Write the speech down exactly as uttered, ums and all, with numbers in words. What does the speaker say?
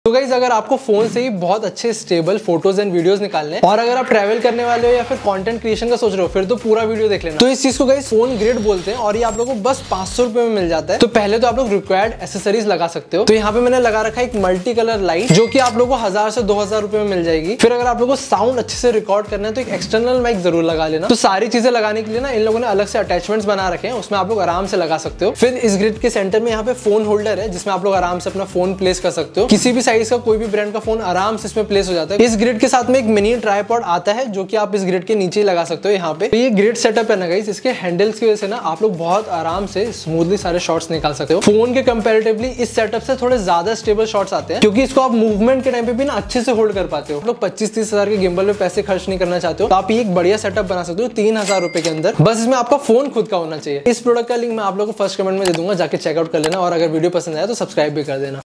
तो गाइस अगर आपको फोन से ही बहुत अच्छे स्टेबल फोटोज एंड वीडियोस निकालने हैं और अगर आप ट्रैवल करने वाले हो या फिर कंटेंट क्रिएशन का सोच रहे हो फिर तो पूरा वीडियो देख लेना। तो इस चीज को गाइस फोन ग्रिड बोलते हैं और ये आप लोगों को बस पांच सौ रुपए में मिल जाता है। तो पहले तो आप लोग रिक्वायर्ड एसेसरीज लगा सकते हो। तो यहाँ पे मैंने लगा रखा है एक मल्टी कलर लाइट जो कि आप लोगों को हजार से दो हजार रुपए में मिल जाएगी। फिर अगर आप लोगों को साउंड अच्छे से रिकॉर्ड करना है तो एक एक्सटर्नल माइक जरूर लगा लेना। तो सारी चीजें लगाने के लिए ना इन लोगों ने अलग से अटैचमेंट्स बना रखे हैं, उसमें आप लोग आराम से लगा सकते हो। फिर इस ग्रिड के सेंटर में यहाँ पे फोन होल्डर है जिसमें आप लोग आराम से अपना फोन प्लेस कर सकते हो। किसी भी साइज का कोई भी ब्रांड का फोन आराम से इसमें प्लेस हो जाता है। इस ग्रिड के साथ में एक मिनी ट्राइपॉड आता है जो कि आप इस ग्रिड के नीचे ही लगा सकते हो यहाँ पे। तो ये ग्रिड सेटअप है ना गाइस, इसके हैंडल्स की वजह से ना आप लोग बहुत आराम से स्मूथली सारे शॉट्स निकाल सकते हो। फोन के कंपैरेटिवली इस सेटअप से थोड़े ज्यादा स्टेबल शॉट्स आते हैं क्योंकि इसको आप मूवमेंट के टाइम पे भी ना अच्छे से होल्ड कर पाते हो। आप लोग पच्चीस तीस हजार के गिम्बल पे पैसे खर्च नहीं करना चाहते हो तो आप ये एक बढ़िया सेटअप बना सकते हो तीन हजार रुपए के अंदर। बस इसमें आपका फोन खुद का होना चाहिए। इस प्रोडक्ट का लिंक मैं आप लोगों को फर्स्ट कमेंट में दे दूंगा, जाके चेकआउट कर लेना और अगर वीडियो पसंद आया तो सब्सक्राइब भी कर देना।